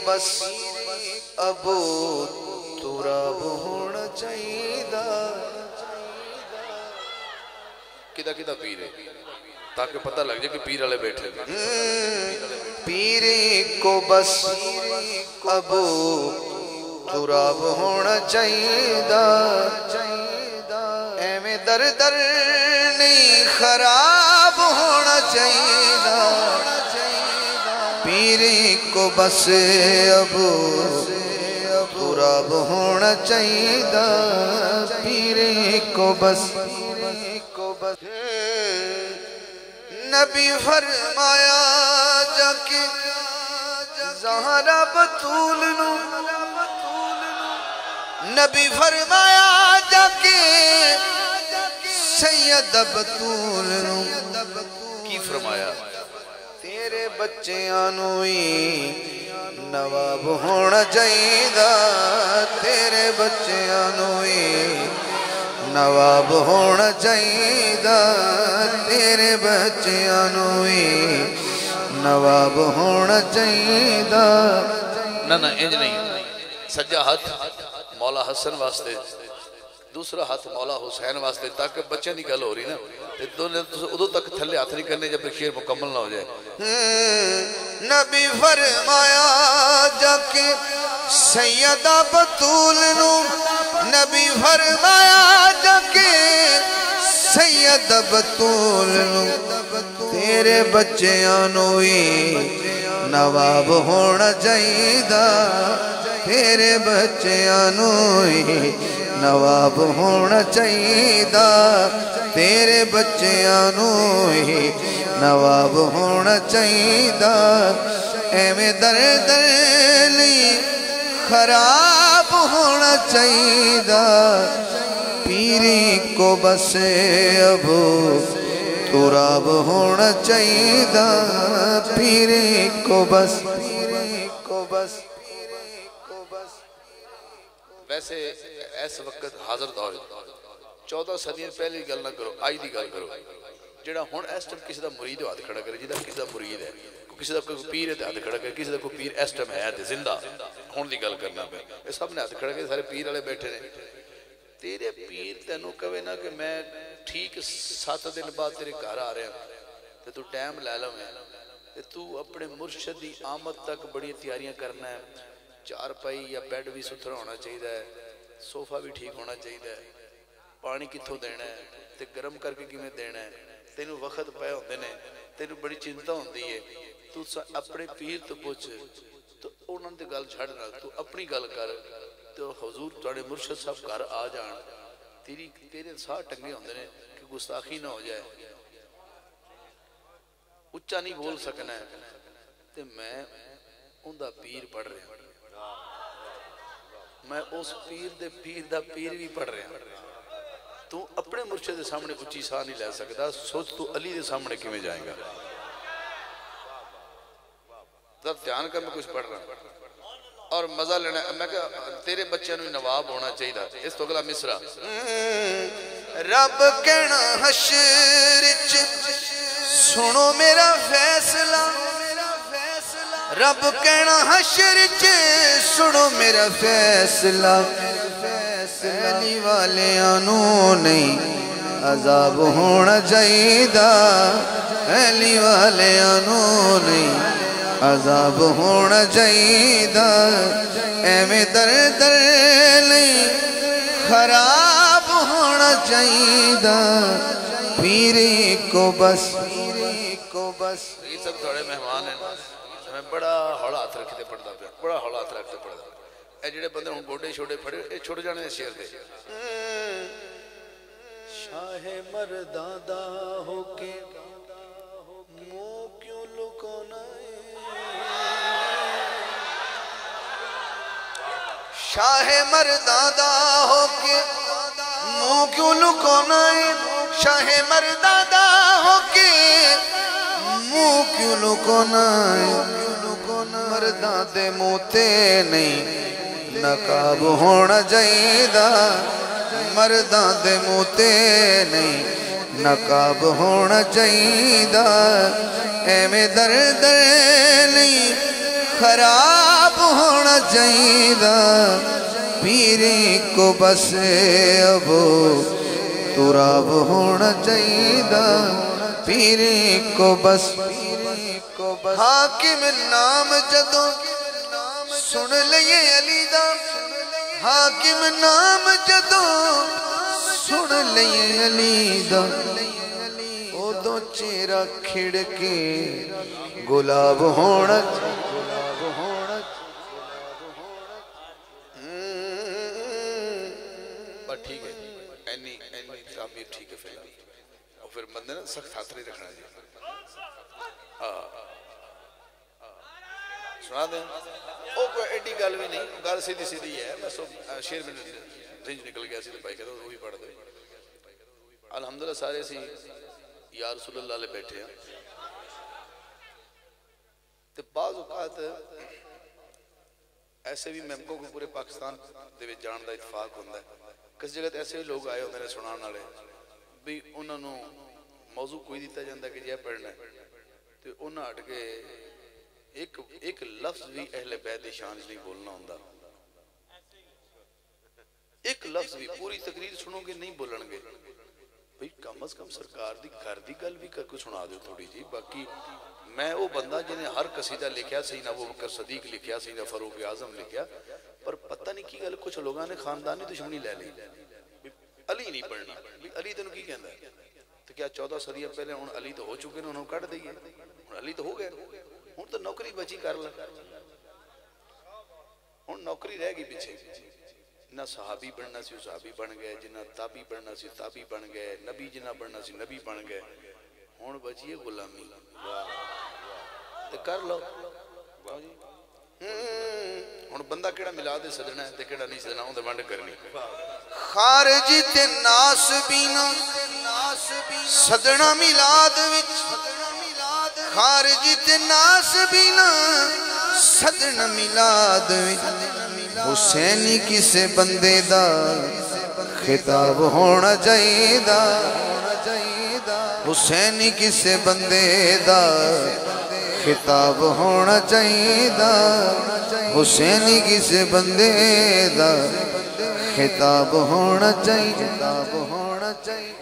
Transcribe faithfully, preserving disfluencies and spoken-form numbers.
بس ابو تراب ہونا چاہیدہ کدہ کدہ پیر ہے تاکہ پتہ لگ جائے کہ پیر والے بیٹھے پیری کو بس ابو تراب ہونا چاہیدہ اے میں در در نہیں خراب ہونا چاہیدہ پیری کو بس ابو تراب ہونا چاہیدہ پیری کو بس نبی فرمایا جا کے زہرا بطول نو نبی فرمایا جا کے سید بطول نو کی فرمایا تیرے بچے آنوئی نواب ہونا چاہیدہ تیرے بچے آنوئی نواب ہونا چاہیدہ تیرے بچے آنوئی نواب ہونا چاہیدہ نہ نہ انج نہیں سجا ہاتھ مولا حسن واسطے دوسرا ہاتھ مولا حسین واسطے تاکہ بچے نہیں گل ہو رہی نا ادھو تک تھلے ہاتھ نہیں کرنے جب شیر مکمل نہ ہو جائے نبی فرمایا جا کے سیدہ بطول نو نبی فرمایا جا کے سیدہ بطول نو تیرے بچے آنوئی نواب ہونا چاہیدہ تیرے بچے آنوئی نواب ہونا چاہیدہ تیرے بچے آنوئی نواب ہونا چاہیدہ اے میں در در نہیں خراب ہونا چاہیدہ پیری کو بس ابو تراب ہونا چاہیدہ پیری کو بس پیری کو بس ویسے ایس وقت حاضر دور چودہ صدیاں پہلی گل نہ کرو آئی دی گل کرو جڑا ہون ایس ٹائم کسی دا مرید ہاتھ کھڑا کرے جیدہ کسی دا مرید ہے کسی دا کوئی پیر ہے ہاتھ کھڑا کرے کسی دا کوئی پیر ایس ٹائم ہے زندہ ہون دی گل کرنا پہ یہ سب نے ہاتھ کھڑا کرے سارے پیر والے بیٹھے نے تیرے پیر تینوں کہے نا کہ میں ٹھیک سات دن بعد تیرے گھر آ رہے ہیں تو تو ٹائم لے لو ہے تو اپنے مرشد دی آمد تک بڑی تیاریاں کرنا ہے چار پائی یا بیڈ بھی ستھرا ہونا چاہیے صوفہ بھی ٹھیک ہونا چاہیے پانی کتھوں دینا ہے تے گرم کر کے کیویں دینا ہے تینوں وقت پے ہوندے نے تینوں بڑی چنتا ہوندی ہے تو اپنے پیر تو پوچھ تو انہوں نے گل چھڑنا تو اپنی گل کر تو حضور تواڈے مرشد صاحب گھر آ جان تیری تیرے ساہ ٹنگے ہوندے نے کہ گستاخی نہ ہو جائے اچھا نہیں بول سکنا ہے تے میں ان دا پیر پڑھ رہا ہوں میں اس پیر دے پیر دا پیر بھی پڑھ رہا ہوں تو اپنے مرشد دے سامنے اچھی ساہ نہیں لے سکتا سوچ تو علی دے سامنے کی میں جائیں گا ذرا دھیان کر میں کچھ پڑھ رہا ہوں اور مزہ لینا میں کہا تیرے بچے نوی نواب ہونا چاہیے اس تو اگلا مصرع رب کہنا حشرچ سنو میرا فیصلہ رب کہنا حشرچ سنو میرا فیصلہ علی والے آنو نہیں عذاب ہونا چاہیدہ علی والے آنو نہیں عذاب ہونا چاہیدہ اے میں در در نہیں خراب ہونا چاہیدہ پیری کو بس پیری کو بس یہ سب تھوڑے مہمان ہیں میں بڑا ہوڑا ہاتھ رکھتے پڑھتا پیا بڑا ہوڑا ہاتھ رکھتے پڑھتا اے جڑے بندے ہوں گوڑے چھوڑے پھڑے اے چھوڑ جانے شیر دے شاہ مردادہ ہو کے منہ کیوں لکونا شاہ مردادہ ہو کے منہ کیوں لکونا شاہ مردادہ ہو کے منہ کیوں لکونا مردادے موتے نہیں نقاب ہونا چاہیدہ مردادے موتے نہیں نقاب ہونا چاہیدہ اے میں در در نہیں خراب ہونا چاہیے پیری کو بس ابو تراب ہونا چاہیے پیری کو بس حاکم نام جدوں سن لئے علی دا حاکم نام جدوں سن لئے علی دا او دو چیرہ کھڑ کے گلاب ہونا پر ٹھیک ہے اینی اینی تعمیر ٹھیک ہے فی الحال اور پھر بندے نا سخت ہاتھ نہیں رکھنا جی سنا دیں او کوئی ایڈی گل بھی نہیں گل سیدھی سیدھی ہے میں سو شیر میں رنج نکل گیا سی تو بھائی کہتا وہ بھی پڑھ دے الحمدللہ سارے سی یا رسول اللہ لے بیٹھے ہیں تو بعض اوقات ایسے بھی ممکن کو پورے پاکستان دے وچ جان دا اتفاق ہوندہ ہے کس جگہ ایسے بھی لوگ آئے ہوندے نے سنان والے بھی انہوں نے موضوع کوئی دیتا جاندہ کہ یہ پڑھنا ہے تو انہوں نے ہٹ کے ایک ایک لفظ بھی اہل بیت شان نہیں بولنا ہوندہ ایک لفظ بھی پوری تقریر سنو گے نہیں بولن گے بھئی کم از کم سرکار دی گھر دی گل بھی کر کو سنا دو تھوڑی جی باقی میں وہ بندہ جنہیں ہر قصیدہ لکھیا سینا وہ بکر صدیق لکھیا سینا فاروق اعظم لکھیا پر پتہ نہیں کی گل کچھ لوگاں نے خاندانی دشمنی لے لی علی نہیں پڑھنا علی تو کی کہندا ہے تو کیا چودہ صدیہ پہلے ہن علی تو ہو چکے نے انہوں کٹ دئیے ہن علی تو ہو گئے ہن تو نوکری بچی کر لے ہن نوکری رہ گئی پیچھے نہ صحابی بننا سی صحابی بن گئے جنہ تابی بننا سی تابی بن گئے نبی جنہ بننا سی نبی بن گئے ہن بچیے غلامی تے کر لو ہن بندہ کیڑا ملاد سجنا ہے تے کیڑا نہیں سجنا اون تے ونڈ کرنی خارجی تے ناسبینا سجنا ملاد وچ خارجی تے ناسبینا سجنا ملاد وچ حسینی کسے بندے دا خطاب ہونا چاہیے حسینی کسے بندے دا خطاب ہونا چاہیے حسینی کسے بندے دا خطاب ہونا چاہیے